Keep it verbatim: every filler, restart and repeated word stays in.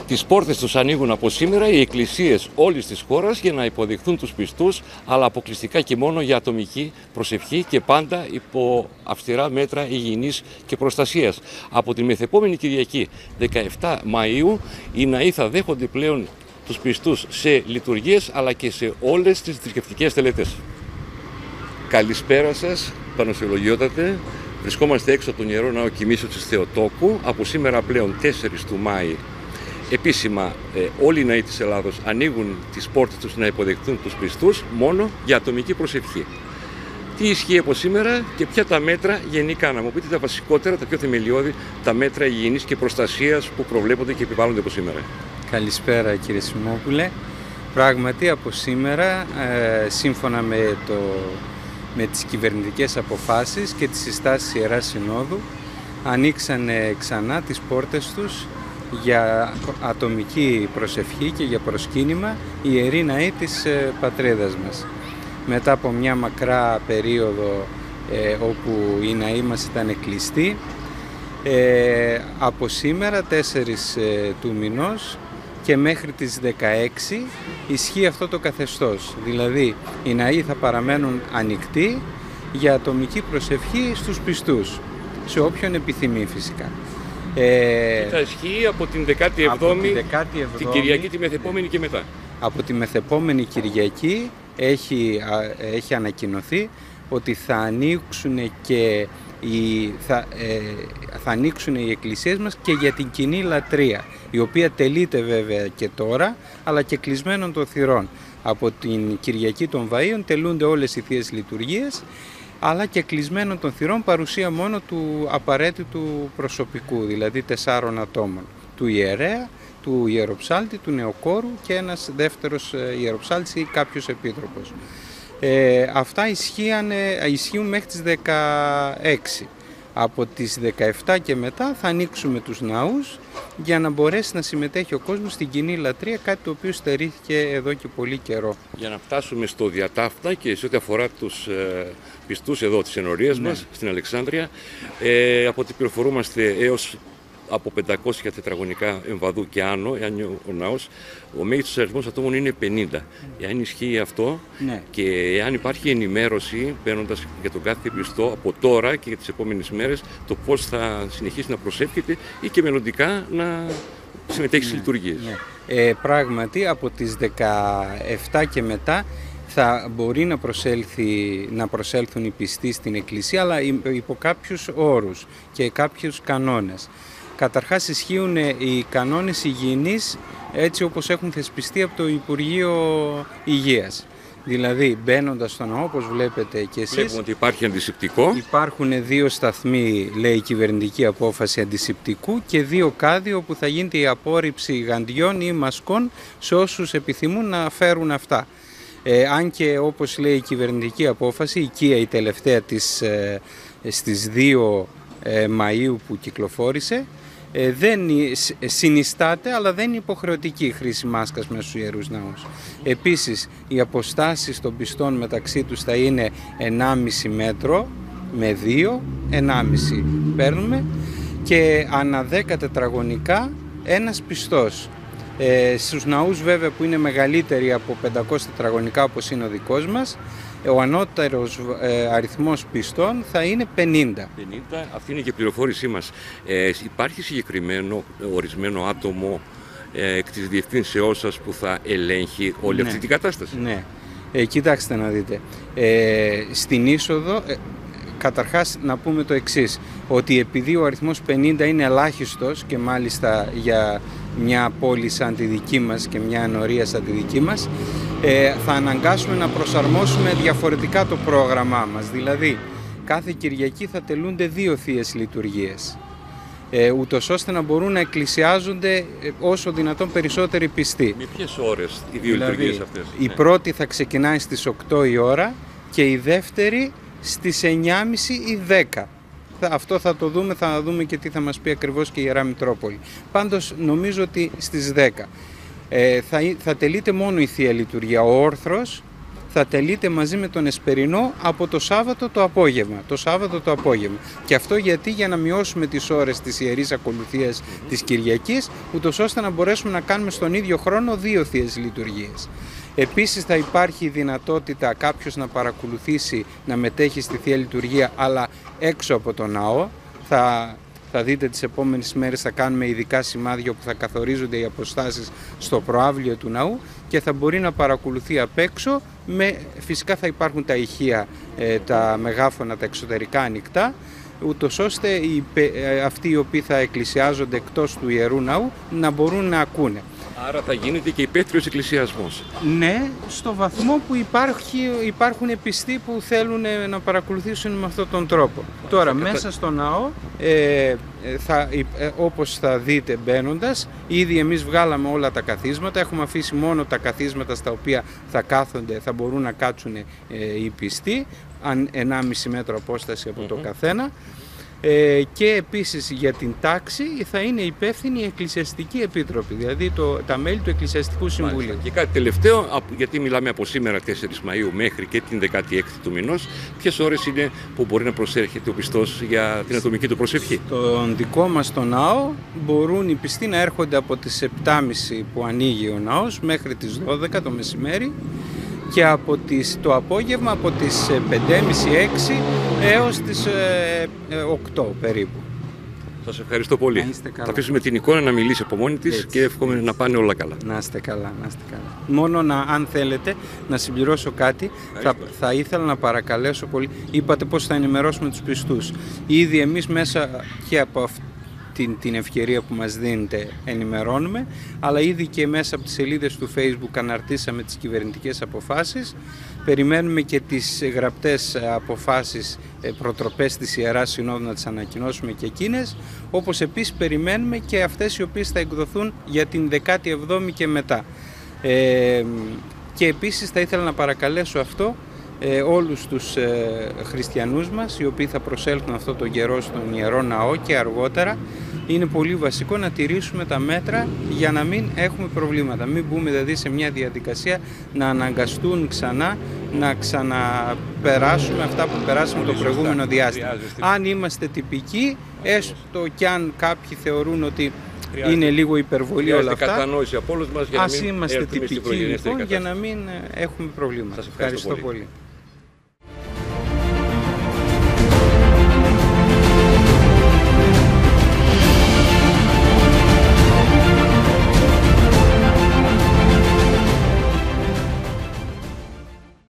Τις πόρτες τους ανοίγουν από σήμερα οι εκκλησίες όλης της χώρας για να υποδεχθούν τους πιστούς, αλλά αποκλειστικά και μόνο για ατομική προσευχή και πάντα υπό αυστηρά μέτρα υγιεινής και προστασίας. Από την μεθεπόμενη Κυριακή, δεκαεφτά Μαΐου, οι ναοί θα δέχονται πλέον τους πιστούς σε λειτουργίες αλλά και σε όλες τις θρησκευτικές τελετές. Καλησπέρα σας, Πανοσιολογιότατε. Βρισκόμαστε έξω από τον Ιερό Ναό Κοιμήσεως της Θεοτόκου. Από σήμερα πλέον τέσσερις του Μάη επίσημα ε, όλοι οι ναοί της Ελλάδος ανοίγουν τις πόρτες τους να υποδεχτούν τους πιστούς μόνο για ατομική προσευχή. Τι ισχύει από σήμερα και ποια τα μέτρα γενικά, να μου πείτε τα βασικότερα, τα πιο θεμελιώδη, τα μέτρα υγιεινής και προστασίας που προβλέπονται και επιβάλλονται από σήμερα. Καλησπέρα κύριε Σιμόπουλε. Πράγματι από σήμερα, ε, σύμφωνα με, το, με τις κυβερνητικές αποφάσεις και τις συστάσεις Ιεράς Συνόδου, ανοίξανε ξανά τις πόρτες τους για ατομική προσευχή και για προσκύνημα οι ιεροί ναοί της ε, πατρίδας μας. Μετά από μια μακρά περίοδο ε, όπου οι ναοί μας ήταν κλειστοί, ε, από σήμερα τέσσερις ε, του μηνός και μέχρι τις δεκαέξι ισχύει αυτό το καθεστώς. Δηλαδή οι ναοί θα παραμένουν ανοιχτοί για ατομική προσευχή στους πιστούς, σε όποιον επιθυμεί φυσικά. Ε, θα ισχύει από την δεκάτη εβδόμη, την Κυριακή τη μεθεπόμενη και μετά. Από τη μεθεπόμενη Κυριακή έχει, έχει ανακοινωθεί ότι θα ανοίξουν και οι, θα, ε, θα ανοίξουν οι εκκλησίες μας και για την κοινή λατρεία, η οποία τελείται βέβαια και τώρα, αλλά και κλεισμένων των θυρών. Από την Κυριακή των Βαΐων τελούνται όλες οι θείες λειτουργίες, αλλά και κλεισμένων των θυρών, παρουσία μόνο του απαραίτητου προσωπικού, δηλαδή τεσσάρων ατόμων, του ιερέα, του ιεροψάλτη, του νεοκόρου και ένας δεύτερος ιεροψάλτης ή κάποιος επίτροπος. Ε, αυτά ισχύουν, ισχύουν μέχρι τις δεκαέξι. Από τις δεκαεφτά και μετά θα ανοίξουμε τους ναούς για να μπορέσει να συμμετέχει ο κόσμος στην κοινή λατρεία, κάτι το οποίο στερήθηκε εδώ και πολύ καιρό. Για να φτάσουμε στο διατάφτα και σε ό,τι αφορά τους ε, πιστούς εδώ της ενορίας ναι. μας, στην Αλεξάνδρεια, ε, από ό,τι πληροφορούμαστε έως από πεντακόσια τετραγωνικά εμβαδού και άνω, εάν ο ναός, ο μέγιστος αριθμός ατόμων είναι πενήντα. Εάν ισχύει αυτό ναι. και εάν υπάρχει ενημέρωση παίρνοντας για τον κάθε πιστό από τώρα και για τις επόμενες μέρες το πώς θα συνεχίσει να προσεύχεται ή και μελλοντικά να συμμετέχει στις ναι. λειτουργίες. Ναι. Ε, πράγματι από τις δεκαεφτά και μετά θα μπορεί να, προσέλθει, να προσέλθουν οι πιστοί στην εκκλησία, αλλά υπό κάποιους όρους και κάποιους κανόνες. Καταρχάς ισχύουν οι κανόνες υγιεινής έτσι όπως έχουν θεσπιστεί από το Υπουργείο Υγείας. Δηλαδή μπαίνοντας στο ναό, όπως βλέπετε και εσείς, βλέπουμε ότι υπάρχει αντισηπτικό. Υπάρχουν δύο σταθμοί, λέει η κυβερνητική απόφαση, αντισηπτικού και δύο κάδοι όπου θα γίνεται η απόρριψη γαντιών ή μασκών σε όσους επιθυμούν να φέρουν αυτά. Ε, αν και όπως λέει η κυβερνητική απόφαση, η οικία η τελευταία της, ε, στις δύο ε, Μαΐου που κυκλοφόρησε, ε, δεν συνιστάται αλλά δεν είναι υποχρεωτική η χρήση μάσκας μέσα στους ιερούς ναούς. Επίσης οι αποστάσεις των πιστών μεταξύ τους θα είναι ενάμιση μέτρο με δύο, ενάμιση παίρνουμε και ανά δέκα τετραγωνικά ένας πιστός. Ε, στους ναούς βέβαια που είναι μεγαλύτεροι από πεντακόσια τετραγωνικά όπως είναι ο δικός μας, ο ανώτερος ε, αριθμός πιστών θα είναι πενήντα. πενήντα, αυτή είναι και η πληροφόρησή μας. Ε, υπάρχει συγκεκριμένο ορισμένο άτομο ε, εκ της διευθύνσεώς σας που θα ελέγχει όλη ναι. αυτή την κατάσταση? Ναι, ε, κοιτάξτε να δείτε. Ε, στην είσοδο... Ε, Καταρχάς να πούμε το εξής, ότι επειδή ο αριθμός πενήντα είναι ελάχιστος και μάλιστα για μια πόλη σαν τη δική μας και μια ενορία σαν τη δική μας, ε, θα αναγκάσουμε να προσαρμόσουμε διαφορετικά το πρόγραμμά μας. Δηλαδή, κάθε Κυριακή θα τελούνται δύο θείες λειτουργίες, ε, ούτως ώστε να μπορούν να εκκλησιάζονται όσο δυνατόν περισσότεροι πιστοί. Με ποιες ώρες οι δύο δηλαδή, λειτουργίες αυτές? Η ναι. πρώτη θα ξεκινάει στις οκτώ η ώρα και η δεύτερη στις εννιά και μισή ή δέκα. Αυτό θα το δούμε, θα δούμε και τι θα μας πει ακριβώς και η Ιερά Μητρόπολη. Πάντως νομίζω ότι στις δέκα. Ε, θα, θα τελείται μόνο η Θεία Λειτουργία. Ο όρθρος θα θα τελείται μαζί με τον Εσπερινό από το Σάββατο το απόγευμα. Το Σάββατο το απόγευμα. Και αυτό γιατί? Για να μειώσουμε τις ώρες της Ιερής Ακολουθίας mm-hmm. της Κυριακής, ούτως ώστε να μπορέσουμε να κάνουμε στον ίδιο χρόνο δύο θείες λειτουργίες. Επίσης θα υπάρχει η δυνατότητα κάποιος να παρακολουθήσει, να μετέχει στη Θεία Λειτουργία, αλλά έξω από τον ναό. Θα, θα δείτε τις επόμενες μέρες θα κάνουμε ειδικά σημάδια που θα καθορίζονται οι αποστάσεις στο προαύλιο του ναού και θα μπορεί να παρακολουθεί απ' έξω. Με, φυσικά θα υπάρχουν τα ηχεία, ε, τα μεγάφωνα, τα εξωτερικά ανοιχτά, ούτως ώστε οι, ε, αυτοί οι οποίοι θα εκκλησιάζονται εκτός του Ιερού Ναού να μπορούν να ακούνε. Άρα θα γίνεται και υπαίθριος εκκλησιασμός. Ναι, στο βαθμό που υπάρχει, υπάρχουν πιστοί που θέλουν να παρακολουθήσουν με αυτόν τον τρόπο. Τώρα, κατα... μέσα στο ναό, ε, θα, ε, όπως θα δείτε μπαίνοντας, ήδη εμείς βγάλαμε όλα τα καθίσματα, έχουμε αφήσει μόνο τα καθίσματα στα οποία θα κάθονται, θα μπορούν να κάτσουν ε, οι πιστοί, αν ενάμιση μέτρο απόσταση από mm-hmm. το καθένα. Ε, και επίσης για την τάξη θα είναι υπεύθυνοι οι εκκλησιαστικοί επίτροποι, δηλαδή το, τα μέλη του Εκκλησιαστικού Συμβουλίου. Μάλιστα. Και κάτι τελευταίο, γιατί μιλάμε από σήμερα τέσσερις Μαΐου μέχρι και την δεκάτη έκτη του μηνός, ποιες ώρες είναι που μπορεί να προσέρχεται ο πιστός για την ατομική του προσευχή? Στον δικό μας το ναό μπορούν οι πιστοί να έρχονται από τις επτά και μισή που ανοίγει ο ναός μέχρι τις δώδεκα το μεσημέρι και από τις, το απόγευμα από τις πέντε και μισή έξι έως τις ε, οκτώ περίπου. Σας ευχαριστώ πολύ. Θα αφήσουμε την εικόνα να μιλήσει από μόνη της και εύχομαι να πάνε όλα καλά. Να είστε καλά, να είστε καλά. Μόνο να, αν θέλετε να συμπληρώσω κάτι, θα, θα ήθελα να παρακαλέσω πολύ. Είπατε πώς θα ενημερώσουμε τους πιστούς. Ήδη εμείς μέσα και από αυτό Την, την ευκαιρία που μας δίνετε ενημερώνουμε, αλλά ήδη και μέσα από τις σελίδες του Facebook αναρτήσαμε τις κυβερνητικές αποφάσεις. Περιμένουμε και τις γραπτές αποφάσεις, προτροπές της Ιεράς Συνόδου να τις ανακοινώσουμε και εκείνες, όπως επίσης περιμένουμε και αυτές οι οποίες θα εκδοθούν για την δεκάτη εβδόμη και μετά. Ε, και επίσης θα ήθελα να παρακαλέσω αυτό Ε, όλους τους ε, χριστιανούς μας οι οποίοι θα προσέλθουν αυτό το καιρό στον Ιερό Ναό και αργότερα, είναι πολύ βασικό να τηρήσουμε τα μέτρα για να μην έχουμε προβλήματα, μην μπούμε δηλαδή σε μια διαδικασία να αναγκαστούν ξανά να ξαναπεράσουμε αυτά που περάσαμε το προηγούμενο διάστημα. Αν είμαστε τυπικοί, έστω κι αν κάποιοι θεωρούν ότι Χρειάζεται. είναι λίγο υπερβολή όλα αυτά, κατανόηση από όλους μας για να μην είμαστε τυπικοί λοιπόν, για να μην έχουμε προβλήματα. Σας ευχαριστώ, ευχαριστώ πολύ. πολύ.